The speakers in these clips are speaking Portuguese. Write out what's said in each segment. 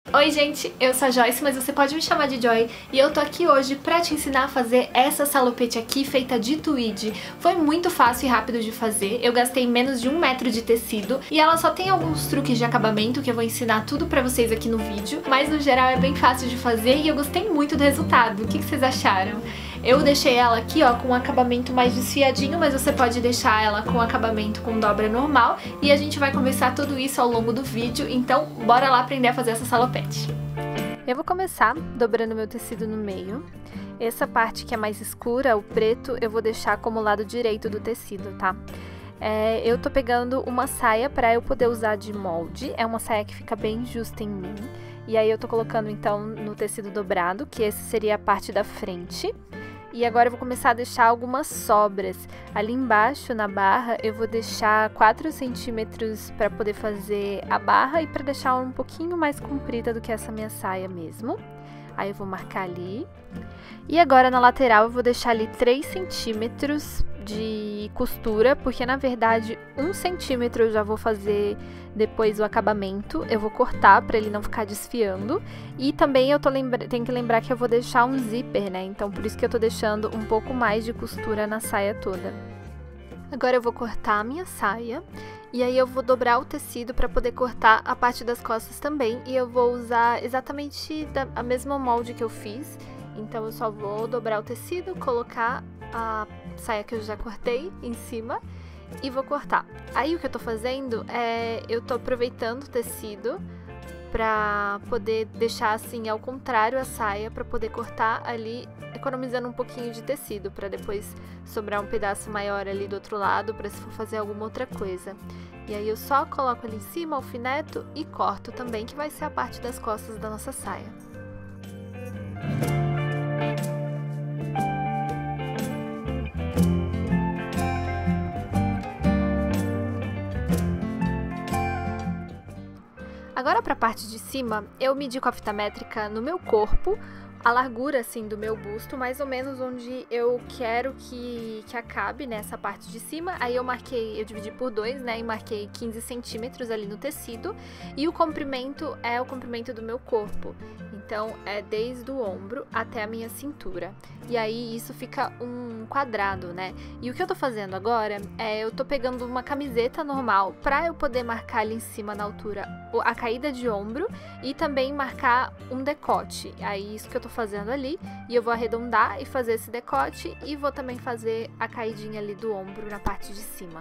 Oi gente, eu sou a Joyce, mas você pode me chamar de Joy, e eu tô aqui hoje pra te ensinar a fazer essa salopete aqui feita de tweed. Foi muito fácil e rápido de fazer, eu gastei menos de 1 metro de tecido e ela só tem alguns truques de acabamento que eu vou ensinar tudo pra vocês aqui no vídeo, mas no geral é bem fácil de fazer e eu gostei muito do resultado. O que vocês acharam? Eu deixei ela aqui, ó, com um acabamento mais desfiadinho, mas você pode deixar ela com acabamento com dobra normal e a gente vai conversar tudo isso ao longo do vídeo, então bora lá aprender a fazer essa salopete. Eu vou começar dobrando meu tecido no meio. Essa parte que é mais escura, o preto, eu vou deixar como lado direito do tecido, tá? Eu tô pegando uma saia pra eu poder usar de molde, é uma saia que fica bem justa em mim. E aí eu tô colocando então no tecido dobrado, que esse seria a parte da frente. E agora eu vou começar a deixar algumas sobras. Ali embaixo, na barra, eu vou deixar 4 centímetros para poder fazer a barra e para deixar ela um pouquinho mais comprida do que essa minha saia mesmo. Aí eu vou marcar ali. E agora na lateral eu vou deixar ali 3 centímetros de costura, porque na verdade 1 centímetro eu já vou fazer depois o acabamento, eu vou cortar para ele não ficar desfiando. E também eu tenho que lembrar que eu vou deixar um zíper, né? Então por isso que eu tô deixando um pouco mais de costura na saia toda. Agora eu vou cortar a minha saia e aí eu vou dobrar o tecido para poder cortar a parte das costas também, e eu vou usar exatamente a mesma molde que eu fiz. Então eu só vou dobrar o tecido, colocar a saia que eu já cortei em cima e vou cortar. Aí o que eu tô fazendo é, eu tô aproveitando o tecido pra poder deixar assim ao contrário a saia, pra poder cortar ali, economizando um pouquinho de tecido, pra depois sobrar um pedaço maior ali do outro lado, pra se for fazer alguma outra coisa. E aí eu só coloco ali em cima, alfineto e corto também, que vai ser a parte das costas da nossa saia. Agora para a parte de cima, eu medi com a fita métrica no meu corpo, a largura assim do meu busto, mais ou menos onde eu quero que acabe nessa parte de cima. Aí eu dividi por 2, né, e marquei 15 centímetros ali no tecido, e o comprimento é o comprimento do meu corpo. Então, é desde o ombro até a minha cintura. E aí, isso fica um quadrado, né? E o que eu tô fazendo agora é, eu tô pegando uma camiseta normal pra eu poder marcar ali em cima, na altura, a caída de ombro e também marcar um decote. Aí, isso que eu tô fazendo ali. E eu vou arredondar e fazer esse decote e vou também fazer a caidinha ali do ombro na parte de cima.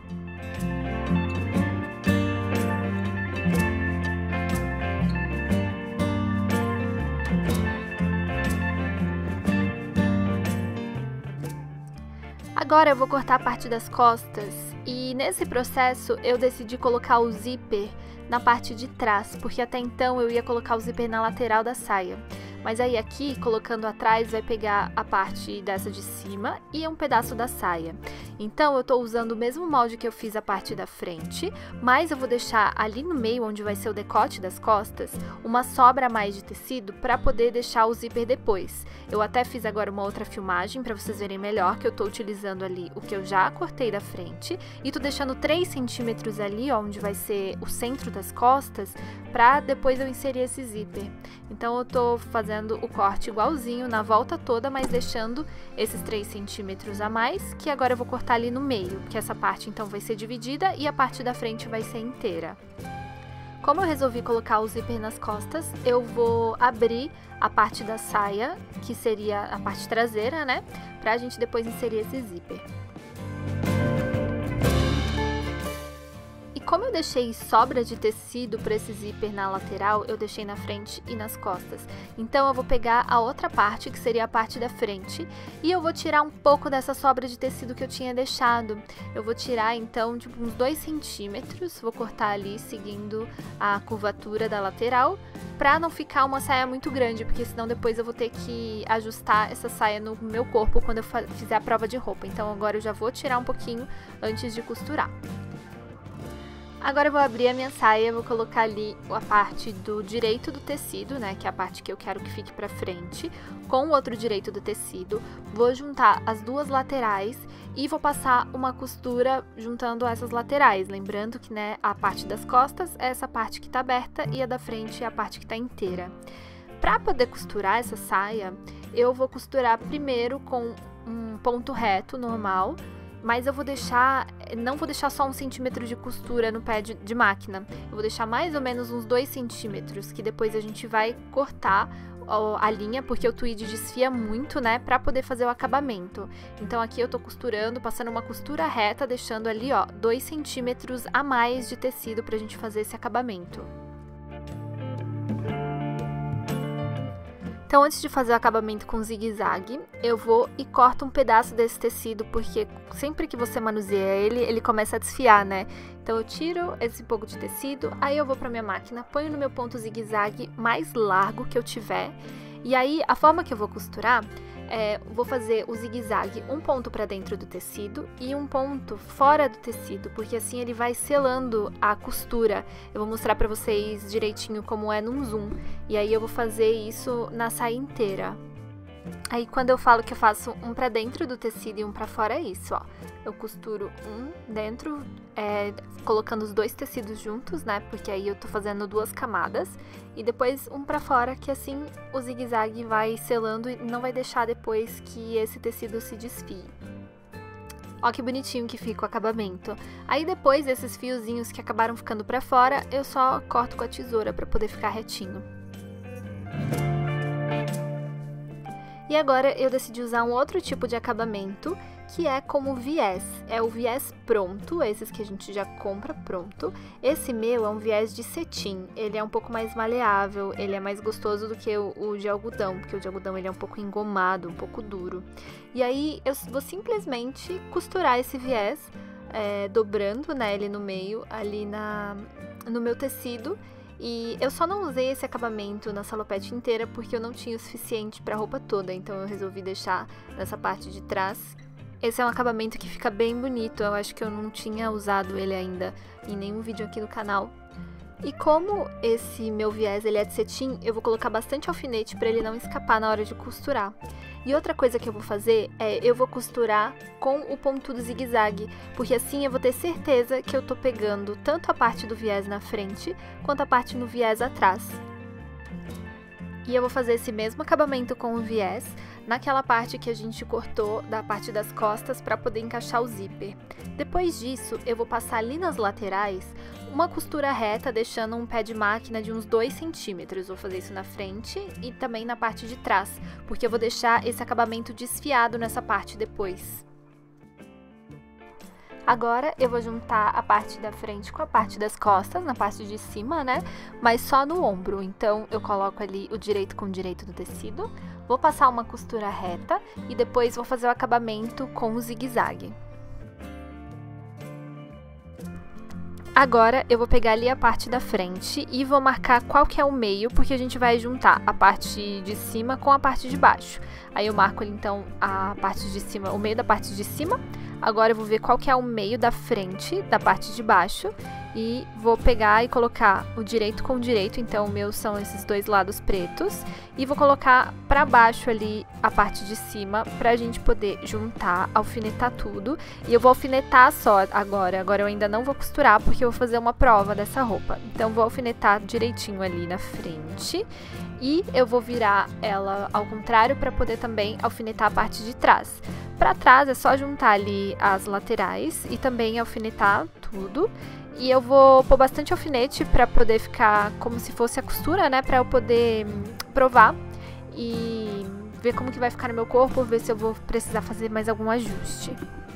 Agora eu vou cortar a parte das costas, e nesse processo eu decidi colocar o zíper na parte de trás, porque até então eu ia colocar o zíper na lateral da saia. Mas aí aqui, colocando atrás, vai pegar a parte dessa de cima e um pedaço da saia. Então eu tô usando o mesmo molde que eu fiz a parte da frente, mas eu vou deixar ali no meio, onde vai ser o decote das costas, uma sobra a mais de tecido para poder deixar o zíper depois. Eu até fiz agora uma outra filmagem para vocês verem melhor, que eu tô utilizando ali o que eu já cortei da frente e tô deixando 3 centímetros ali, onde vai ser o centro das costas, para depois eu inserir esse zíper. Então eu tô fazendo o corte igualzinho na volta toda, mas deixando esses 3 centímetros a mais, que agora eu vou cortar ali no meio, que essa parte então vai ser dividida e a parte da frente vai ser inteira. Como eu resolvi colocar o zíper nas costas, eu vou abrir a parte da saia, que seria a parte traseira, né, pra gente depois inserir esse zíper. Como eu deixei sobra de tecido para esse zíper na lateral, eu deixei na frente e nas costas. Então eu vou pegar a outra parte, que seria a parte da frente, e eu vou tirar um pouco dessa sobra de tecido que eu tinha deixado. Eu vou tirar então tipo uns 2 centímetros, vou cortar ali seguindo a curvatura da lateral, pra não ficar uma saia muito grande, porque senão depois eu vou ter que ajustar essa saia no meu corpo quando eu fizer a prova de roupa. Então agora eu já vou tirar um pouquinho antes de costurar. Agora eu vou abrir a minha saia, vou colocar ali a parte do direito do tecido, né, que é a parte que eu quero que fique pra frente, com o outro direito do tecido. Vou juntar as duas laterais e vou passar uma costura juntando essas laterais, lembrando que, né, a parte das costas é essa parte que tá aberta e a da frente é a parte que tá inteira. Pra poder costurar essa saia, eu vou costurar primeiro com um ponto reto normal, mas eu não vou deixar só 1 centímetro de costura no pé de máquina. Eu vou deixar mais ou menos uns 2 centímetros, que depois a gente vai cortar a linha, porque o tweed desfia muito, né, pra poder fazer o acabamento. Então aqui eu tô costurando, passando uma costura reta, deixando ali, ó, 2 centímetros a mais de tecido pra gente fazer esse acabamento. Então, antes de fazer o acabamento com zigue-zague, eu vou e corto um pedaço desse tecido, porque sempre que você manuseia ele começa a desfiar, né? Então, eu tiro esse pouco de tecido, aí eu vou pra minha máquina, ponho no meu ponto zigue-zague mais largo que eu tiver, e aí, a forma que eu vou costurar vou fazer o zigue-zague um ponto para dentro do tecido e um ponto fora do tecido, porque assim ele vai selando a costura. Eu vou mostrar para vocês direitinho como é num zoom, e aí eu vou fazer isso na saia inteira. Aí quando eu falo que eu faço um pra dentro do tecido e um pra fora, é isso, ó. Eu costuro um dentro, colocando os dois tecidos juntos, né, porque aí eu tô fazendo 2 camadas, e depois um pra fora, que assim o zigue-zague vai selando e não vai deixar depois que esse tecido se desfie. Ó que bonitinho que fica o acabamento. Aí depois esses fiozinhos que acabaram ficando pra fora, eu só corto com a tesoura pra poder ficar retinho. E agora eu decidi usar um outro tipo de acabamento, que é como viés. É o viés pronto, esses que a gente já compra pronto. Esse meu é um viés de cetim, ele é um pouco mais maleável, ele é mais gostoso do que o de algodão, porque o de algodão ele é um pouco engomado, um pouco duro. E aí eu vou simplesmente costurar esse viés, dobrando, né, ele no meio, ali no meu tecido. E eu só não usei esse acabamento na salopete inteira porque eu não tinha o suficiente para a roupa toda, então eu resolvi deixar nessa parte de trás. Esse é um acabamento que fica bem bonito, eu acho que eu não tinha usado ele ainda em nenhum vídeo aqui no canal. E como esse meu viés ele é de cetim, eu vou colocar bastante alfinete para ele não escapar na hora de costurar. E outra coisa que eu vou fazer eu vou costurar com o pontudo zigue-zague, porque assim eu vou ter certeza que eu tô pegando tanto a parte do viés na frente, quanto a parte no viés atrás. E eu vou fazer esse mesmo acabamento com o viés naquela parte que a gente cortou da parte das costas para poder encaixar o zíper. Depois disso, eu vou passar ali nas laterais uma costura reta, deixando um pé de máquina de uns 2 centímetros. Vou fazer isso na frente e também na parte de trás, porque eu vou deixar esse acabamento desfiado nessa parte depois. Agora eu vou juntar a parte da frente com a parte das costas, na parte de cima, né? Mas só no ombro. Então eu coloco ali o direito com o direito do tecido, vou passar uma costura reta e depois vou fazer o acabamento com o zigue-zague. Agora eu vou pegar ali a parte da frente e vou marcar qual que é o meio, porque a gente vai juntar a parte de cima com a parte de baixo. Aí eu marco ali então a parte de cima, o meio da parte de cima. Agora eu vou ver qual que é o meio da frente da parte de baixo e vou pegar e colocar o direito com o direito, então o meu são esses 2 lados pretos, e vou colocar pra baixo ali a parte de cima pra gente poder juntar, alfinetar tudo. E eu vou alfinetar só agora eu ainda não vou costurar porque eu vou fazer uma prova dessa roupa. Então vou alfinetar direitinho ali na frente e eu vou virar ela ao contrário pra poder também alfinetar a parte de trás. Pra trás é só juntar ali as laterais e também alfinetar tudo. E eu vou pôr bastante alfinete pra poder ficar como se fosse a costura, né? Pra eu poder provar e ver como que vai ficar no meu corpo, ver se eu vou precisar fazer mais algum ajuste.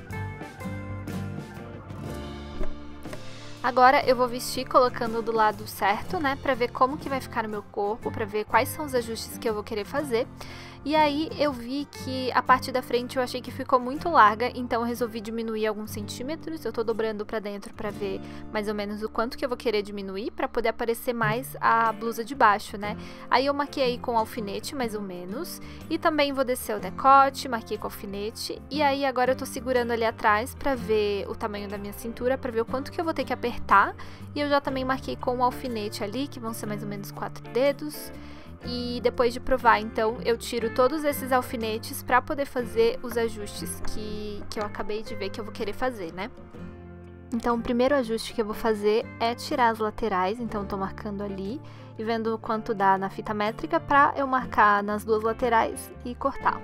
Agora eu vou vestir colocando do lado certo, né, pra ver como que vai ficar no meu corpo, pra ver quais são os ajustes que eu vou querer fazer. E aí eu vi que a parte da frente eu achei que ficou muito larga, então eu resolvi diminuir alguns centímetros. Eu tô dobrando pra dentro pra ver mais ou menos o quanto que eu vou querer diminuir, pra poder aparecer mais a blusa de baixo, né. Aí eu marquei com alfinete, mais ou menos, e também vou descer o decote, marquei com alfinete. E aí agora eu tô segurando ali atrás pra ver o tamanho da minha cintura, pra ver o quanto que eu vou ter que apertar apertar. E eu já também marquei com um alfinete ali, que vão ser mais ou menos 4 dedos. E depois de provar, então, eu tiro todos esses alfinetes pra poder fazer os ajustes que eu acabei de ver que eu vou querer fazer, né? Então, o primeiro ajuste que eu vou fazer é tirar as laterais, então eu tô marcando ali e vendo quanto dá na fita métrica pra eu marcar nas duas laterais e cortar.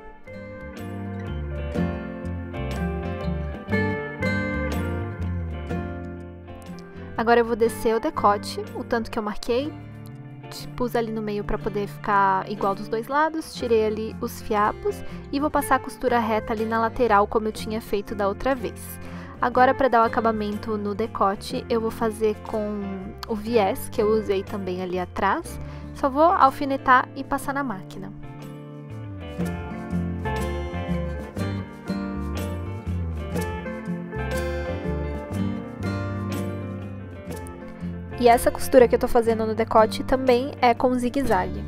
Agora eu vou descer o decote, o tanto que eu marquei, pus ali no meio para poder ficar igual dos dois lados, tirei ali os fiapos e vou passar a costura reta ali na lateral como eu tinha feito da outra vez. Agora, para dar o acabamento no decote, eu vou fazer com o viés que eu usei também ali atrás, só vou alfinetar e passar na máquina. E essa costura que eu tô fazendo no decote também é com zigue-zague.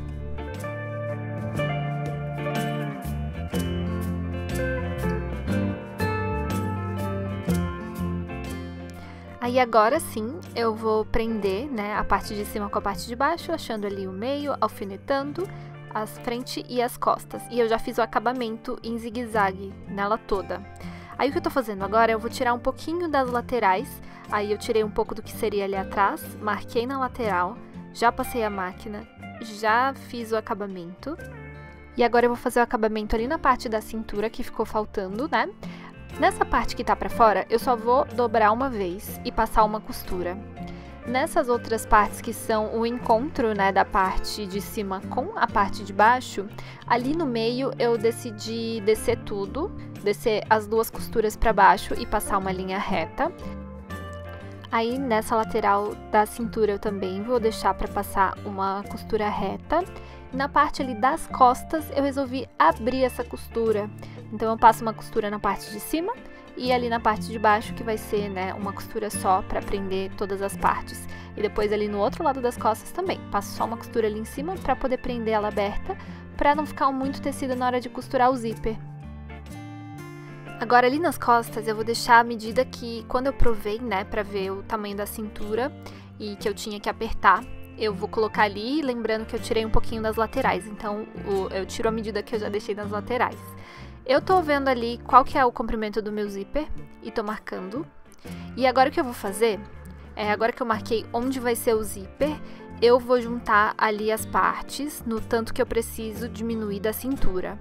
Aí agora sim, eu vou prender, né, a parte de cima com a parte de baixo, achando ali o meio, alfinetando as frente e as costas. E eu já fiz o acabamento em zigue-zague nela toda. Aí o que eu tô fazendo agora, eu vou tirar um pouquinho das laterais, aí eu tirei um pouco do que seria ali atrás, marquei na lateral, já passei a máquina, já fiz o acabamento. E agora eu vou fazer o acabamento ali na parte da cintura que ficou faltando, né? Nessa parte que tá pra fora, eu só vou dobrar uma vez e passar uma costura. Nessas outras partes que são o encontro, né, da parte de cima com a parte de baixo, ali no meio eu decidi descer tudo, descer as duas costuras pra baixo e passar uma linha reta. Aí nessa lateral da cintura eu também vou deixar pra passar uma costura reta. Na parte ali das costas eu resolvi abrir essa costura. Então eu passo uma costura na parte de cima e ali na parte de baixo que vai ser, né, uma costura só para prender todas as partes. E depois ali no outro lado das costas também, passo só uma costura ali em cima para poder prender ela aberta, para não ficar muito tecido na hora de costurar o zíper. Agora ali nas costas eu vou deixar a medida que quando eu provei, né, para ver o tamanho da cintura e que eu tinha que apertar. Eu vou colocar ali, lembrando que eu tirei um pouquinho das laterais, então eu tiro a medida que eu já deixei nas laterais. Eu tô vendo ali qual que é o comprimento do meu zíper e tô marcando. E agora o que eu vou fazer, agora que eu marquei onde vai ser o zíper, eu vou juntar ali as partes no tanto que eu preciso diminuir da cintura.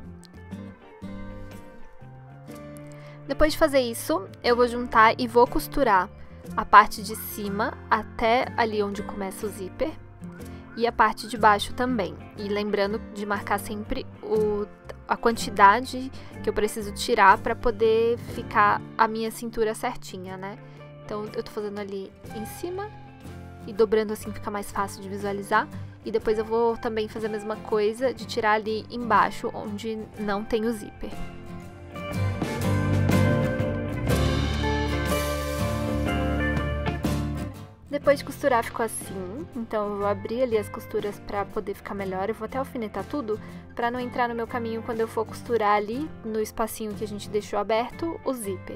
Depois de fazer isso, eu vou juntar e vou costurar a parte de cima até ali onde começa o zíper e a parte de baixo também. E lembrando de marcar sempre a quantidade que eu preciso tirar para poder ficar a minha cintura certinha, né? Então eu tô fazendo ali em cima e dobrando assim fica mais fácil de visualizar. E depois eu vou também fazer a mesma coisa de tirar ali embaixo onde não tem o zíper. Depois de costurar ficou assim, então eu vou abrir ali as costuras pra poder ficar melhor. Eu vou até alfinetar tudo pra não entrar no meu caminho quando eu for costurar ali no espacinho que a gente deixou aberto o zíper.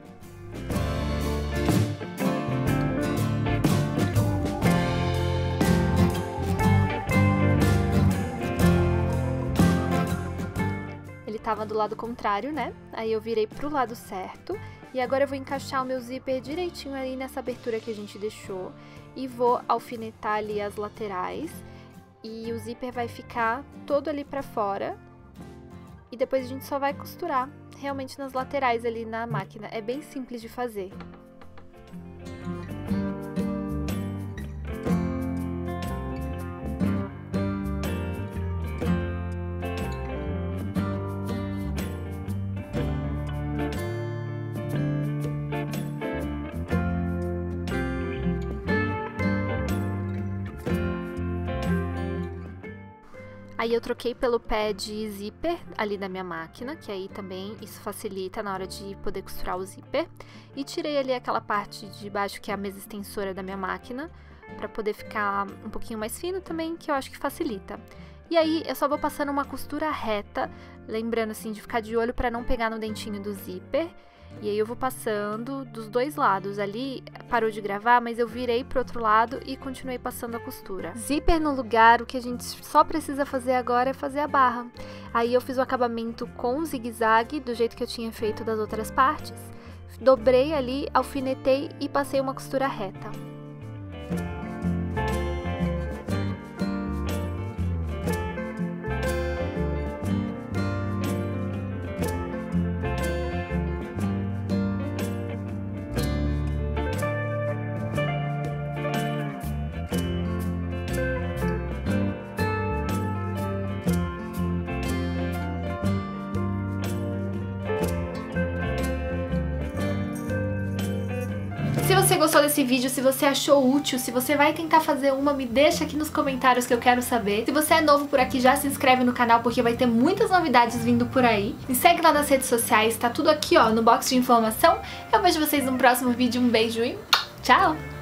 Ele tava do lado contrário, né? Aí eu virei pro lado certo. E agora eu vou encaixar o meu zíper direitinho ali nessa abertura que a gente deixou. E vou alfinetar ali as laterais. E o zíper vai ficar todo ali pra fora. E depois a gente só vai costurar realmente nas laterais ali na máquina. É bem simples de fazer. Aí eu troquei pelo pé de zíper ali da minha máquina, que aí também isso facilita na hora de poder costurar o zíper. E tirei ali aquela parte de baixo que é a mesa extensora da minha máquina, pra poder ficar um pouquinho mais fino também, que eu acho que facilita. E aí eu só vou passando uma costura reta, lembrando assim de ficar de olho pra não pegar no dentinho do zíper. E aí eu vou passando dos dois lados. Ali parou de gravar, mas eu virei pro outro lado e continuei passando a costura. Zíper no lugar, o que a gente só precisa fazer agora é fazer a barra. Aí eu fiz o acabamento com zigue-zague, do jeito que eu tinha feito das outras partes. Dobrei ali, alfinetei e passei uma costura reta. Se você gostou desse vídeo, se você achou útil, se você vai tentar fazer uma, me deixa aqui nos comentários que eu quero saber. Se você é novo por aqui, já se inscreve no canal porque vai ter muitas novidades vindo por aí. Me segue lá nas redes sociais, tá tudo aqui ó, no box de informação. Eu vejo vocês no próximo vídeo, um beijo e tchau!